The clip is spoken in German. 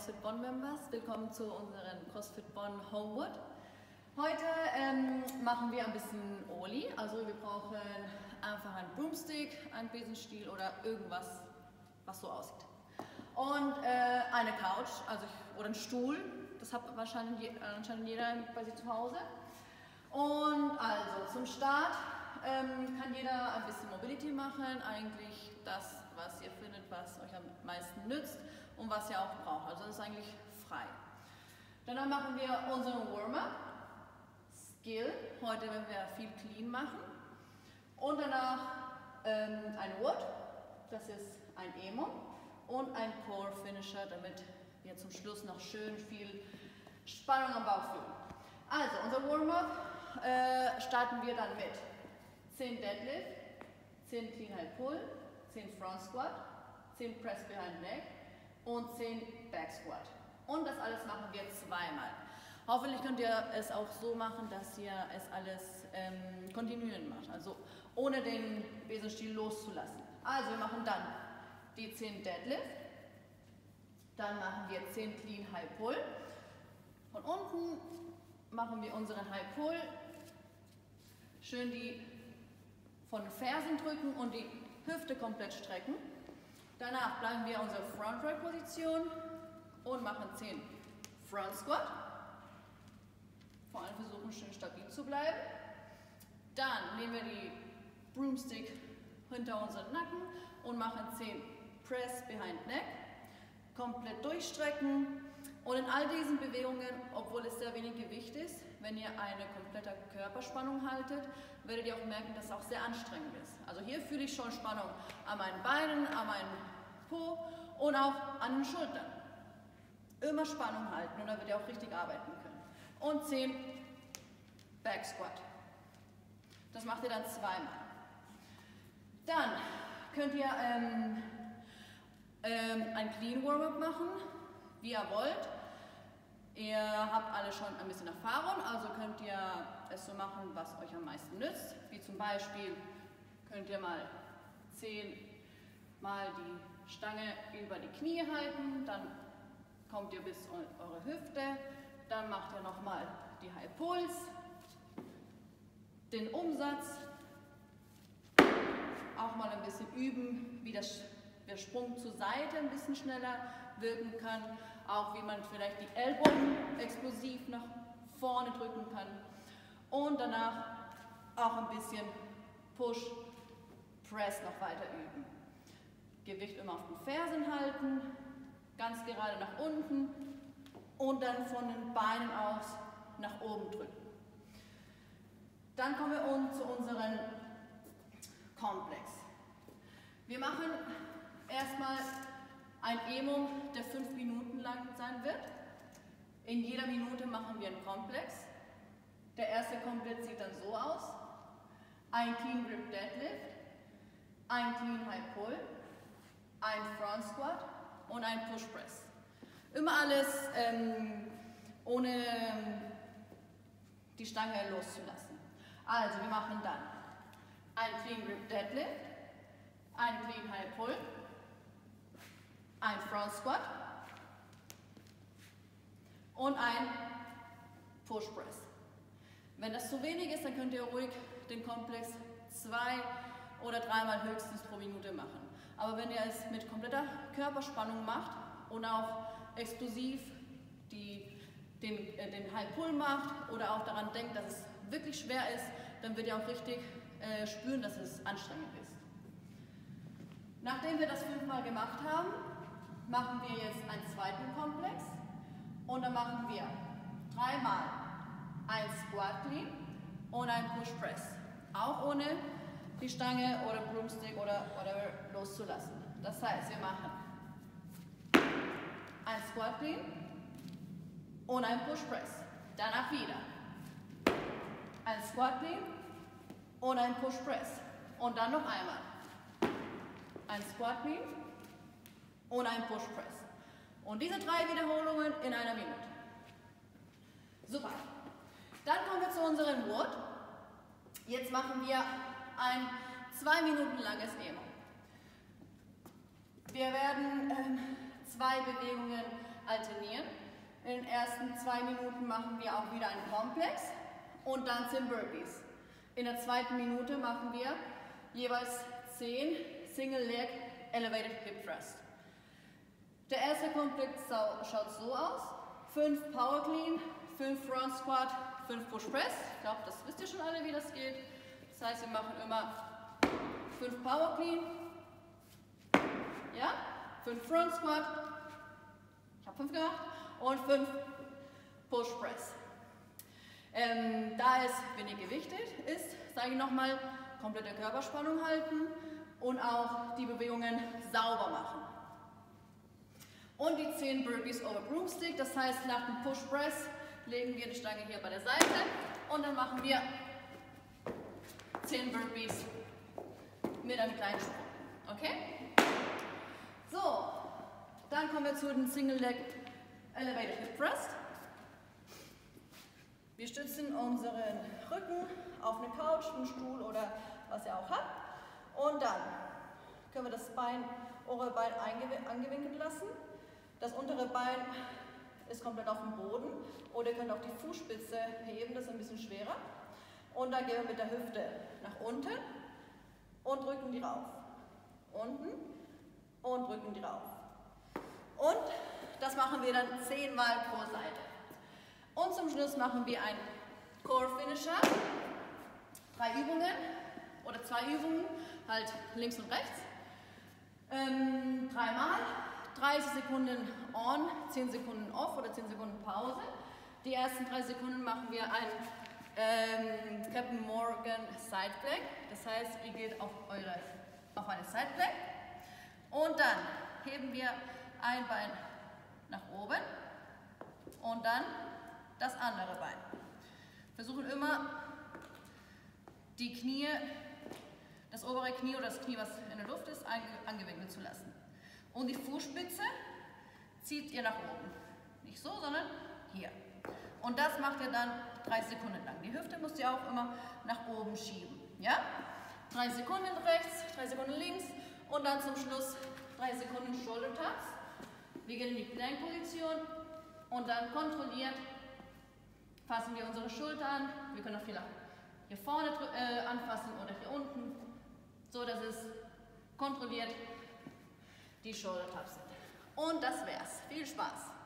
CrossFit Bonn Members. Willkommen zu unserem CrossFit Bonn Homewood. Heute machen wir ein bisschen Oli, also wir brauchen einfach einen Broomstick, einen Besenstiel oder irgendwas, was so aussieht. Und eine Couch, oder einen Stuhl, das hat wahrscheinlich jeder bei sich zu Hause. Und also zum Start kann jeder ein bisschen Mobility machen, eigentlich das, was ihr findet, was euch am meisten nützt und was ihr auch braucht. Also das ist eigentlich frei. Dann machen wir unseren Warm-up, Skill, heute werden wir viel Clean machen. Und danach ein Wood, das ist ein Emo und ein Core Finisher, damit wir zum Schluss noch schön viel Spannung am Bauch fühlen. Also unser Warm-up starten wir dann mit 10 Deadlift, 10 Clean High Pull, 10 Front Squat, 10 Press Behind Leg und 10 Back Squat. Und das alles machen wir zweimal. Hoffentlich könnt ihr es auch so machen, dass ihr es alles kontinuierlich macht, also ohne den Besenstiel loszulassen. Also wir machen dann die 10 Deadlift, dann machen wir 10 Clean High Pull. Von unten machen wir unseren High Pull, schön die von den Fersen drücken und die Hüfte komplett strecken. Danach bleiben wir in unserer Front Rack Position und machen 10 Front Squat. Vor allem versuchen schön stabil zu bleiben. Dann nehmen wir die Broomstick hinter unseren Nacken und machen 10 Press Behind Neck. Komplett durchstrecken. Und in all diesen Bewegungen, obwohl es sehr wenig Gewicht ist, wenn ihr eine komplette Körperspannung haltet, werdet ihr auch merken, dass es auch sehr anstrengend ist. Also hier fühle ich schon Spannung an meinen Beinen, an meinem Po und auch an den Schultern. Immer Spannung halten und dann werdet ihr auch richtig arbeiten können. Und 10 Back Squat. Das macht ihr dann zweimal. Dann könnt ihr ein Clean Warm-up machen, wie ihr wollt. Ihr habt alle schon ein bisschen Erfahrung, also könnt ihr es so machen, was euch am meisten nützt. Wie zum Beispiel könnt ihr mal 10 Mal die Stange über die Knie halten, dann kommt ihr bis eure Hüfte, dann macht ihr nochmal die High Pulls, den Umsatz, auch mal ein bisschen üben, wie der Sprung zur Seite ein bisschen schneller wirken kann, auch wie man vielleicht die Ellbogen explosiv nach vorne drücken kann und danach auch ein bisschen Push, Press noch weiter üben. Gewicht immer auf den Fersen halten, ganz gerade nach unten und dann von den Beinen aus nach oben drücken. Dann kommen wir zu unserem Komplex. Wir machen erstmal ein Emo, der 5 Minuten lang sein wird. In jeder Minute machen wir einen Komplex. Der erste Komplex sieht dann so aus. Ein Clean Grip Deadlift, ein Clean High Pull, ein Front Squat und ein Push Press. Immer alles ohne die Stange loszulassen. Also wir machen dann ein Clean Grip Deadlift, ein Clean High Pull, ein Front Squat und ein Push Press. Wenn das zu wenig ist, dann könnt ihr ruhig den Komplex 2 oder 3 Mal höchstens pro Minute machen. Aber wenn ihr es mit kompletter Körperspannung macht und auch explosiv den High Pull macht oder auch daran denkt, dass es wirklich schwer ist, dann wird ihr auch richtig spüren, dass es anstrengend ist. Nachdem wir das 5 Mal gemacht haben, machen wir jetzt einen zweiten Komplex und dann machen wir 3 Mal ein Squat Clean und ein Push Press. Auch ohne die Stange oder Broomstick oder whatever loszulassen. Das heißt, wir machen ein Squat Clean und ein Push Press. Danach wieder ein Squat Clean und ein Push Press. Und dann noch einmal ein Squat Clean und ein Push Press. Und diese 3 Wiederholungen in einer Minute. Super. Dann kommen wir zu unserem Wood. Jetzt machen wir ein 2 Minuten langes Emo. Wir werden 2 Bewegungen alternieren. In den ersten 2 Minuten machen wir auch wieder einen Komplex und dann 10 Burpees. In der zweiten Minute machen wir jeweils 10 Single Leg Elevated Hip Thrust. Der erste Komplex schaut so aus: 5 Power Clean, 5 Front Squat, 5 Push Press. Ich glaube, das wisst ihr schon alle, wie das geht. Das heißt, wir machen immer 5 Power Clean, ja, 5 Front Squat, ich habe 5 gemacht, und 5 Push Press. Da es wenig gewichtet ist, sage ich nochmal, komplette Körperspannung halten und auch die Bewegungen sauber machen. Und die 10 Burpees over Broomstick, das heißt, nach dem Push Press legen wir die Stange hier bei der Seite und dann machen wir 10 Burpees mit einem kleinen Sprung. Okay? So, dann kommen wir zu den Single Leg Elevated Hip Thrust. Wir stützen unseren Rücken auf eine Couch, einen Stuhl oder was ihr auch habt. Und dann können wir das obere Bein angewinkelt lassen. Das untere Bein ist komplett auf dem Boden. Oder ihr könnt auch die Fußspitze heben, das ist ein bisschen schwerer. Und dann gehen wir mit der Hüfte nach unten und drücken die rauf. Unten und drücken die rauf. Und das machen wir dann 10 Mal pro Seite. Und zum Schluss machen wir einen Core Finisher. 3 Übungen oder 2 Übungen, halt links und rechts. 3 Mal, 30 Sekunden on, 10 Sekunden off oder 10 Sekunden Pause. Die ersten 3 Sekunden machen wir einen Captain Morgan Side Plank. Das heißt, ihr geht auf eine Side Plank. Und dann heben wir ein Bein nach oben und dann das andere Bein. Versuchen immer die Knie, das obere Knie oder das Knie, was in der Luft ist, angewinkelt zu lassen. Und die Fußspitze zieht ihr nach oben. Nicht so, sondern hier. Und das macht ihr dann 3 Sekunden lang. Die Hüfte müsst ihr auch immer nach oben schieben. Ja? 3 Sekunden rechts, 3 Sekunden links und dann zum Schluss 3 Sekunden Shoulder Taps. Wir gehen in die Plank-Position und dann kontrolliert fassen wir unsere Schulter an. Wir können auch hier vorne anfassen oder hier unten, so dass es kontrolliert die Shoulder Taps sind. Und das wär's. Viel Spaß!